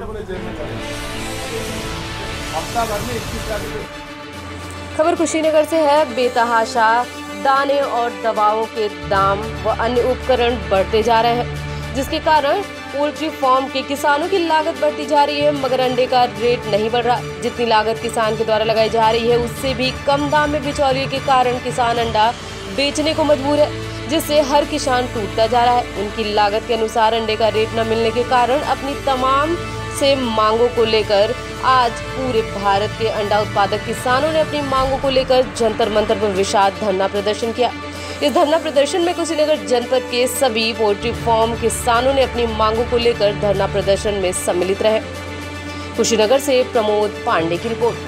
बोले जेल में चले हफ्ता भर में 21 लाख। खबर कुशीनगर से है। बेतहाशा दाने और दवाओं के दाम व अन्य उपकरण बढ़ते जा रहे हैं, जिसके कारण पोल्ट्री फार्म के किसानों की लागत बढ़ती जा रही है, मगर अंडे का रेट नहीं बढ़ रहा। जितनी लागत किसान के द्वारा लगाई जा रही है उससे भी कम दाम में बिचौलिए के कारण किसान अंडा बेचने को मजबूर है, जिससे हर किसान टूटता जा रहा है। उनकी लागत के अनुसार अंडे का रेट न मिलने के कारण अपनी तमाम से मांगों को लेकर आज पूरे भारत के अंडा उत्पादक किसानों ने अपनी मांगों को लेकर जंतर मंतर पर विशाल धरना प्रदर्शन किया। इस धरना प्रदर्शन में कुशीनगर जनपद के सभी पोल्ट्री फार्म किसानों ने अपनी मांगों को लेकर धरना प्रदर्शन में सम्मिलित रहे। कुशीनगर से प्रमोद पांडे की रिपोर्ट।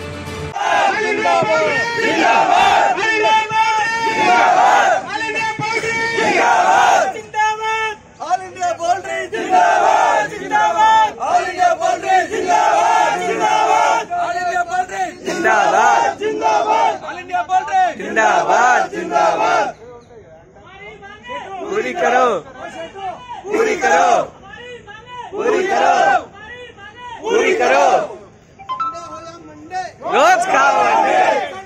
जिंदाबाद जिंदाबाद ऑल इंडिया पोल्ट्री जिंदाबाद जिंदाबाद। पूरी करो पूरी करो पूरी करो पूरी करो। रोज खाओ अंडे,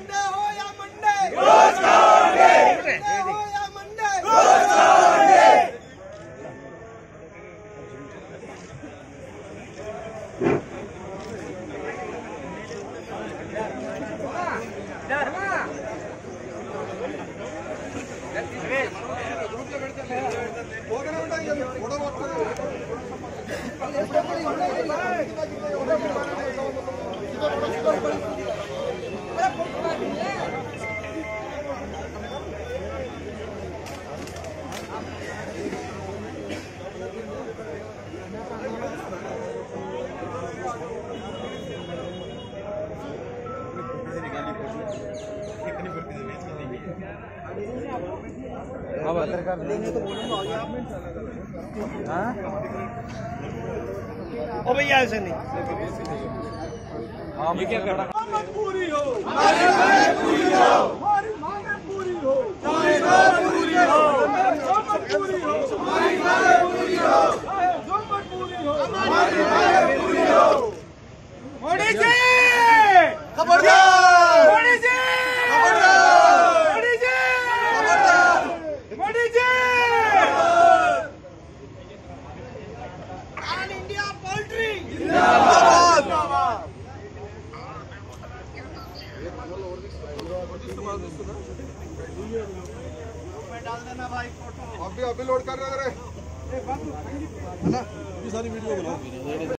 रोज खाओ अंडे, रोज खाओ अंडे। ओ भैया ऐसे नहीं। ये क्या कर रहा है? पूरी हो हमारी मांगें पूरी हो, हमारी मांगें पूरी हो, चाहे जो पूरी हो, पूरी हो, हमारी मांगें पूरी हो, जो पूरी हो, हमारी मांगें पूरी हो। मोदी जी खबरदार, मोदी जी खबरदार, मोदी जी खबरदार, Modi ji. All India poultry जिंदाबाद। डाल देना भाई फोटो। अभी लोड कर रहे हैं। सारी वीडियो बनाओ।